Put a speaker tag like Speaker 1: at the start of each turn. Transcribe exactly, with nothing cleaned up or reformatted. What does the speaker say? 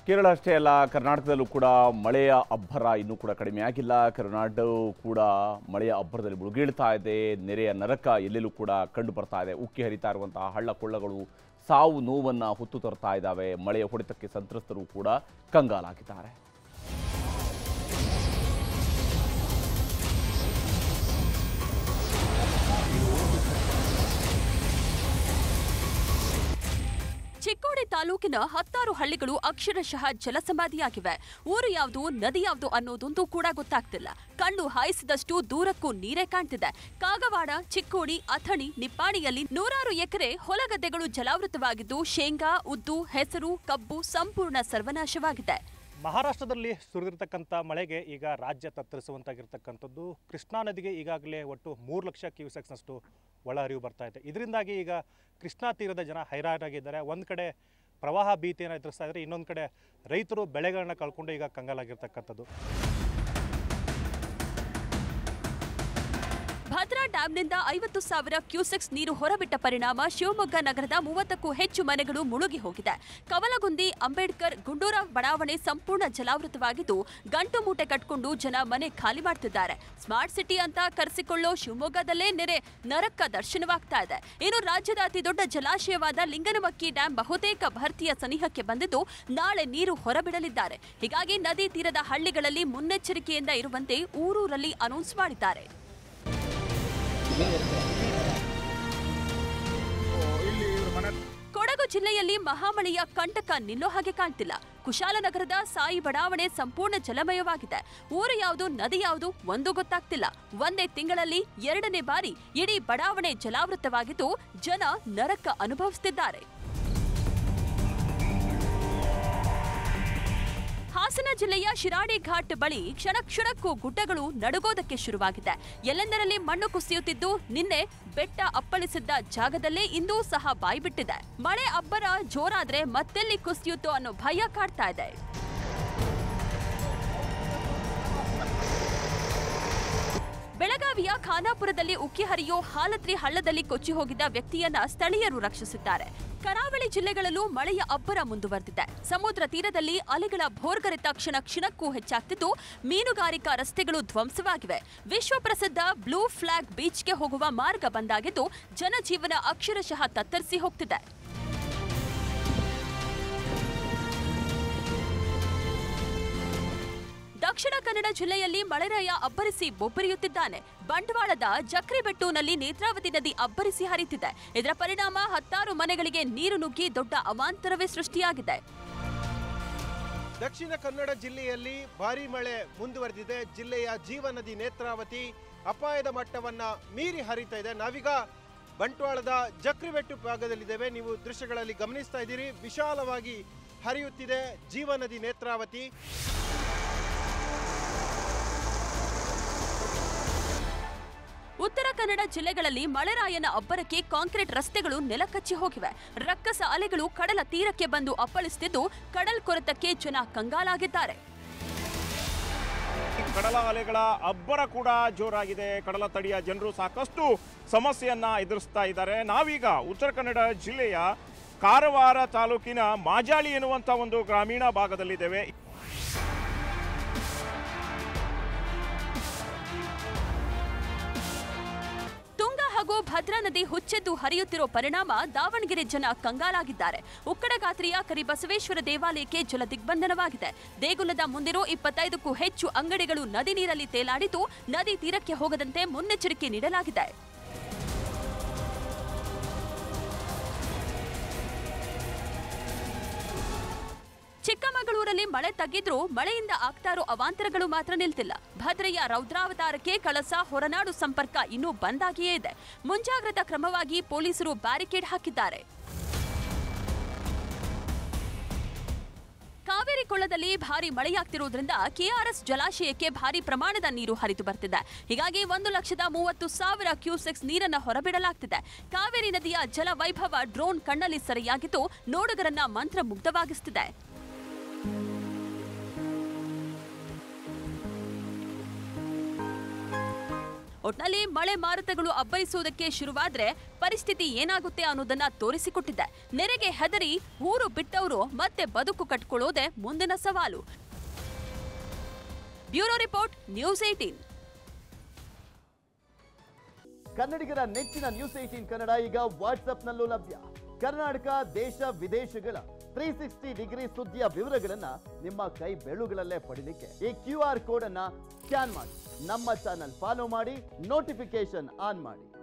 Speaker 1: ಕೇರಳ ಅಷ್ಟೇ ಅಲ್ಲ, ಕರ್ನಾಟಕದಲ್ಲೂ ಕೂಡ ಮಳೆಯ ಅಬ್ಬರ ಇನ್ನೂ ಕೂಡ ಕಡಿಮೆಯಾಗಿಲ್ಲ. ಕರ್ನಾಟಕವೂ ಕೂಡ ಮಳೆಯ ಅಬ್ಬರದಲ್ಲಿ ಮುಳುಗೀಳ್ತಾ ಇದೆ. ನೆರೆಯ ನರಕ ಎಲ್ಲೆಲ್ಲೂ ಕೂಡ ಕಂಡು ಬರ್ತಾ ಇದೆ. ಉಕ್ಕಿ ಹರಿತಾ ಇರುವಂತಹ ಹಳ್ಳ ಕೊಳ್ಳಗಳು ಸಾವು ನೋವನ್ನು ಹೊತ್ತು ತರ್ತಾ ಇದ್ದಾವೆ. ಮಳೆಯ ಹೊಡೆತಕ್ಕೆ ಸಂತ್ರಸ್ತರು ಕೂಡ ಕಂಗಾಲಾಗಿದ್ದಾರೆ.
Speaker 2: ಚಿಕ್ಕೋಡಿ ತಾಲೂಕಿನ ಹತ್ತಾರು ಹಳ್ಳಿಗಳು ಅಕ್ಷರಶಃ ಜಲಸಮಾಧಿಯಾಗಿವೆ. ಊರು ಯಾವುದು, ನದಿ ಯಾವುದು ಅನ್ನೋದೊಂದು ಕೂಡ ಗೊತ್ತಾಗ್ತಿಲ್ಲ. ಕಣ್ಣು ಹಾಯಿಸಿದಷ್ಟು ದೂರಕ್ಕೂ ನೀರೇ ಕಾಣ್ತಿದೆ. ಕಾಗವಾಡ, ಚಿಕ್ಕೋಡಿ, ಅಥಣಿ, ನಿಪ್ಪಾಣಿಯಲ್ಲಿ ನೂರಾರು ಎಕರೆ ಹೊಲಗದ್ದೆಗಳು ಜಲಾವೃತವಾಗಿದ್ದು ಶೇಂಗಾ, ಉದ್ದು, ಹೆಸರು, ಕಬ್ಬು ಸಂಪೂರ್ಣ ಸರ್ವನಾಶವಾಗಿದೆ.
Speaker 3: ಮಹಾರಾಷ್ಟ್ರದಲ್ಲಿ ಸುರಿದಿರ್ತಕ್ಕಂಥ ಮಳೆಗೆ ಈಗ ರಾಜ್ಯ ತತ್ತರಿಸುವಂತಾಗಿರ್ತಕ್ಕಂಥದ್ದು. ಕೃಷ್ಣಾ ನದಿಗೆ ಈಗಾಗಲೇ ಒಟ್ಟು ಮೂರು ಲಕ್ಷ ಕ್ಯೂಸೆಕ್ಸ್ನಷ್ಟು ಒಳ ಹರಿವು ಬರ್ತಾ ಇದೆ. ಇದರಿಂದಾಗಿ ಈಗ ಕೃಷ್ಣಾ ತೀರದ ಜನ ಹೈರಾಣಾಗಿದ್ದಾರೆ. ಒಂದು ಕಡೆ ಪ್ರವಾಹ ಭೀತಿಯನ್ನು ಎದುರಿಸ್ತಾ ಇದ್ದಾರೆ, ಇನ್ನೊಂದು ಕಡೆ ರೈತರು ಬೆಳೆಗಳನ್ನ ಕಳ್ಕೊಂಡು ಈಗ ಕಂಗಾಲಾಗಿರ್ತಕ್ಕಂಥದ್ದು.
Speaker 2: ಭದ್ರಾ ಡ್ಯಾಂನಿಂದ ಐವತ್ತು ಸಾವಿರ ಕ್ಯೂಸೆಕ್ಸ್ ನೀರು ಹೊರಬಿಟ್ಟ ಪರಿಣಾಮ ಶಿವಮೊಗ್ಗ ನಗರದ ಮೂವತ್ತಕ್ಕೂ ಹೆಚ್ಚು ಮನೆಗಳು ಮುಳುಗಿ ಹೋಗಿದೆ. ಕವಲಗುಂದಿ, ಅಂಬೇಡ್ಕರ್, ಗುಂಡೂರಾವ್ ಬಡಾವಣೆ ಸಂಪೂರ್ಣ ಜಲಾವೃತವಾಗಿದ್ದು ಗಂಟು ಮೂಟೆ ಕಟ್ಕೊಂಡು ಜನ ಮನೆ ಖಾಲಿ ಮಾಡ್ತಿದ್ದಾರೆ. ಸ್ಮಾರ್ಟ್ ಸಿಟಿ ಅಂತ ಕರೆಸಿಕೊಳ್ಳೋ ಶಿವಮೊಗ್ಗದಲ್ಲೇ ನೆರೆ ನರಕ ದರ್ಶನವಾಗ್ತಾ ಇದೆ. ಇನ್ನು ರಾಜ್ಯದ ಅತಿ ದೊಡ್ಡ ಜಲಾಶಯವಾದ ಲಿಂಗನಮಕ್ಕಿ ಡ್ಯಾಂ ಬಹುತೇಕ ಭರ್ತಿಯ ಸನಿಹಕ್ಕೆ ಬಂದಿದ್ದು ನಾಳೆ ನೀರು ಹೊರಬಿಡಲಿದ್ದಾರೆ. ಹೀಗಾಗಿ ನದಿ ತೀರದ ಹಳ್ಳಿಗಳಲ್ಲಿ ಮುನ್ನೆಚ್ಚರಿಕೆಯಿಂದ ಇರುವಂತೆ ಊರೂರಲ್ಲಿ ಅನೌನ್ಸ್ ಮಾಡಿದ್ದಾರೆ. ಕೊಡಗು ಜಿಲ್ಲೆಯಲ್ಲಿ ಮಹಾಮಳೆಯ ಕಂಟಕ ನಿಲ್ಲೋ ಹಾಗೆ ಕಾಣ್ತಿಲ್ಲ. ಕುಶಾಲನಗರದ ಸಾಯಿ ಬಡಾವಣೆ ಸಂಪೂರ್ಣ ಜಲಮಯವಾಗಿದೆ. ಊರು ಯಾವುದು, ನದಿ ಯಾವುದು ಒಂದು ಗೊತ್ತಾಗ್ತಿಲ್ಲ. ಒಂದೇ ತಿಂಗಳಲ್ಲಿ ಎರಡನೇ ಬಾರಿ ಇಡೀ ಬಡಾವಣೆ ಜಲಾವೃತವಾಗಿದ್ದು ಜನ ನರಕ ಅನುಭವಿಸುತ್ತಿದ್ದಾರೆ. ಹಾಸನ ಜಿಲ್ಲೆಯ ಶಿರಾಡಿ ಘಾಟ್ ಬಳಿ ಕ್ಷಣ ಕ್ಷಣಕ್ಕೂ ಗುಡ್ಡಗಳು ನಡುಗೋದಕ್ಕೆ ಶುರುವಾಗಿದೆ. ಎಲ್ಲೆಂದರಲ್ಲಿ ಮಣ್ಣು ಕುಸಿಯುತ್ತಿದ್ದು ನಿನ್ನೆ ಬೆಟ್ಟ ಅಪ್ಪಳಿಸಿದ್ದ ಜಾಗದಲ್ಲೇ ಇಂದೂ ಸಹ ಬಾಯ್ಬಿಟ್ಟಿದೆ. ಮಳೆ ಅಬ್ಬರ ಜೋರಾದ್ರೆ ಮತ್ತೆಲ್ಲಿ ಕುಸಿಯುತ್ತೋ ಅನ್ನೋ ಭಯ ಕಾಡ್ತಾ ಇದೆ. ಬೆಳಗಾವಿಯ ಖಾನಾಪುರದಲ್ಲಿ ಉಕ್ಕಿ ಹರಿಯೋ ಹಾಲತ್ರಿ ಹಳ್ಳದಲ್ಲಿ ಕೊಚ್ಚಿ ಹೋಗಿದ್ದ ವ್ಯಕ್ತಿಯನ್ನ ಸ್ಥಳೀಯರು ರಕ್ಷಿಸಿದ್ದಾರೆ. ಕರಾವಳಿ ಜಿಲ್ಲೆಗಳಲ್ಲೂ ಮಳೆಯ ಅಬ್ಬರ ಮುಂದುವರೆದಿದೆ. ಸಮುದ್ರ ತೀರದಲ್ಲಿ ಅಲೆಗಳ ಭೋರ್ಗರೆತ ಕ್ಷಣ ಕ್ಷಣಕ್ಕೂ ಹೆಚ್ಚಾಗ್ತಿದ್ದು ಮೀನುಗಾರಿಕಾ ರಸ್ತೆಗಳು ಧ್ವಂಸವಾಗಿವೆ. ವಿಶ್ವ ಪ್ರಸಿದ್ಧ ಬ್ಲೂ ಫ್ಲಾಗ್ ಬೀಚ್ಗೆ ಹೋಗುವ ಮಾರ್ಗ ಬಂದಾಗಿದ್ದು ಜನಜೀವನ ಅಕ್ಷರಶಃ ತತ್ತರಿಸಿ ಹೋಗ್ತಿದೆ. ದಕ್ಷಿಣ ಕನ್ನಡ ಜಿಲ್ಲೆಯಲ್ಲಿ ಮಳೆರಾಯ ಅಬ್ಬರಿಸಿ ಬೊಬ್ಬರಿಯುತ್ತಿದ್ದಾನೆ. ಬಂಟ್ವಾಳದ ಜಕ್ರಿಬೆಟ್ಟೂನಲ್ಲಿ ನೇತ್ರಾವತಿ ನದಿ ಅಬ್ಬರಿಸಿ ಹರಿಯುತ್ತಿದೆ. ಇದರ ಪರಿಣಾಮ ಹತ್ತಾರು ಮನೆಗಳಿಗೆ ನೀರು ನುಗ್ಗಿ ದೊಡ್ಡ ಅವಾಂತರವೇ ಸೃಷ್ಟಿಯಾಗಿದೆ.
Speaker 4: ದಕ್ಷಿಣ ಕನ್ನಡ ಜಿಲ್ಲೆಯಲ್ಲಿ ಭಾರೀ ಮಳೆ ಮುಂದುವರೆದಿದೆ. ಜಿಲ್ಲೆಯ ಜೀವನದಿ ನೇತ್ರಾವತಿ ಅಪಾಯದ ಮಟ್ಟವನ್ನ ಮೀರಿ ಹರಿತಾ ಇದೆ. ನಾವೀಗ ಬಂಟ್ವಾಳದ ಜಕ್ರಿಬೆಟ್ಟು ಭಾಗದಲ್ಲಿದ್ದೇವೆ. ನೀವು ದೃಶ್ಯಗಳಲ್ಲಿ ಗಮನಿಸ್ತಾ ಇದ್ದೀರಿ, ವಿಶಾಲವಾಗಿ ಹರಿಯುತ್ತಿದೆ ಜೀವನದಿ ನೇತ್ರಾವತಿ.
Speaker 2: ಉತ್ತರ ಕನ್ನಡ ಜಿಲ್ಲೆಗಳಲ್ಲಿ ಮಳೆರಾಯನ ಅಬ್ಬರಕ್ಕೆ ಕಾಂಕ್ರೀಟ್ ರಸ್ತೆಗಳು ನೆಲಕಚ್ಚಿ ಹೋಗಿವೆ. ರಕ್ಕಸ ಅಲೆಗಳು ಕಡಲ ತೀರಕ್ಕೆ ಬಂದು ಅಪ್ಪಳಿಸುತ್ತಿದ್ದು ಕಡಲ್ ಕೊರೆತಕ್ಕೆ ಜನ ಕಂಗಾಲಾಗಿದ್ದಾರೆ.
Speaker 5: ಕಡಲ ಅಲೆಗಳ ಅಬ್ಬರ ಕೂಡ ಜೋರಾಗಿದೆ. ಕಡಲ ತಡಿಯ ಜನರು ಸಾಕಷ್ಟು ಸಮಸ್ಯೆಯನ್ನ ಎದುರಿಸ್ತಾ ಇದ್ದಾರೆ. ನಾವೀಗ ಉತ್ತರ ಕನ್ನಡ ಜಿಲ್ಲೆಯ ಕಾರವಾರ ತಾಲೂಕಿನ ಮಾಜಾಳಿ ಎನ್ನುವಂತ ಒಂದು ಗ್ರಾಮೀಣ ಭಾಗದಲ್ಲಿದ್ದೇವೆ.
Speaker 2: ಹಾಗೂ ಭದ್ರಾ ನದಿ ಹುಚ್ಚೆದ್ದು ಹರಿಯುತ್ತಿರೋ ಪರಿಣಾಮ ದಾವಣಗೆರೆ ಜನ ಕಂಗಾಲಾಗಿದ್ದಾರೆ. ಉಕ್ಕಡಗಾತ್ರಿಯ ಕರಿಬಸವೇಶ್ವರ ದೇವಾಲಯಕ್ಕೆ ಜಲ ದಿಗ್ಬಂಧನವಾಗಿದೆ. ದೇಗುಲದ ಮುಂದಿರೋ ಇಪ್ಪತ್ತೈದಕ್ಕೂ ಹೆಚ್ಚು ಅಂಗಡಿಗಳು ನದಿ ನೀರಲ್ಲಿ ತೇಲಾಡಿದ್ದು ನದಿ ತೀರಕ್ಕೆ ಹೋಗದಂತೆ ಮುನ್ನೆಚ್ಚರಿಕೆ ನೀಡಲಾಗಿದೆ. ಚಿಕ್ಕಮಗಳೂರಲ್ಲಿ ಮಳೆ ತಗ್ಗಿದ್ರೂ ಮಳೆಯಿಂದ ಆಗ್ತಾ ಇರೋ ಅವಾಂತರಗಳು ಮಾತ್ರ ನಿಲ್ತಿಲ್ಲ. ಭದ್ರೆಯ ರೌದ್ರಾವತಾರಕ್ಕೆ ಕಳಸ ಹೊರನಾಡು ಸಂಪರ್ಕ ಇನ್ನೂ ಬಂದಾಗಿಯೇ ಇದೆ. ಮುಂಜಾಗ್ರತಾ ಕ್ರಮವಾಗಿ ಪೊಲೀಸರು ಬ್ಯಾರಿಕೇಡ್ ಹಾಕಿದ್ದಾರೆ. ಕಾವೇರಿ ಕೊಳ್ಳದಲ್ಲಿ ಭಾರಿ ಮಳೆಯಾಗ್ತಿರುವುದರಿಂದ ಕೆಆರ್ಎಸ್ ಜಲಾಶಯಕ್ಕೆ ಭಾರಿ ಪ್ರಮಾಣದ ನೀರು ಹರಿದು ಬರ್ತಿದೆ. ಹೀಗಾಗಿ ಒಂದು ಲಕ್ಷದ ಮೂವತ್ತು ಸಾವಿರ ಕ್ಯೂಸೆಕ್ಸ್ ನೀರನ್ನ ಹೊರಬಿಡಲಾಗ್ತಿದೆ. ಕಾವೇರಿ ನದಿಯ ಜಲ ವೈಭವ ಡ್ರೋನ್ ಕಣ್ಣಲ್ಲಿ ಸೆರೆಯಾಗಿದ್ದು ನೋಡುಗರನ್ನ ಮಂತ್ರಮುಗ್ಧವಾಗಿಸುತ್ತಿದೆ. ಒಟ್ನಲ್ಲಿ ಮಳೆ ಮಾರುತಗಳು ಅಬ್ಬರಿಸುವುದಕ್ಕೆ ಶುರುವಾದ್ರೆ ಪರಿಸ್ಥಿತಿ ಏನಾಗುತ್ತೆ ಅನ್ನೋದನ್ನ ತೋರಿಸಿಕೊಟ್ಟಿದೆ. ನೆರೆಗೆ ಹೆದರಿ ಊರು ಬಿಟ್ಟವರು ಮತ್ತೆ ಬದುಕು ಕಟ್ಕೊಳ್ಳೋದೇ ಮುಂದಿನ ಸವಾಲು. Bureau report, news eighteen.
Speaker 6: ಕನ್ನಡಿಗರ ನೆಚ್ಚಿನ ನ್ಯೂಸ್ ಏಟೀನ್ ಕನ್ನಡ ಈಗ ವಾಟ್ಸ್ಆಪ್ನಲ್ಲೂ ಲಭ್ಯ. ಕರ್ನಾಟಕ, ದೇಶ ವಿದೇಶಗಳ ತ್ರೀ ಸಿಕ್ಸ್ಟಿ ಡಿಗ್ರಿ ಸುದ್ದಿಯ ವಿವರಗಳನ್ನ ನಿಮ್ಮ ಕೈ ಬೆರಳುಗಳಲ್ಲೇ ಪಡಿಲಿಕ್ಕೆ ಈ ಕ್ಯೂ ಆರ್ ಕೋಡ್ ಅನ್ನ ಸ್ಕ್ಯಾನ್ ಮಾಡಿ, ನಮ್ಮ ಚಾನಲ್ ಫಾಲೋ ಮಾಡಿ, ನೋಟಿಫಿಕೇಶನ್ ಆನ್ ಮಾಡಿ.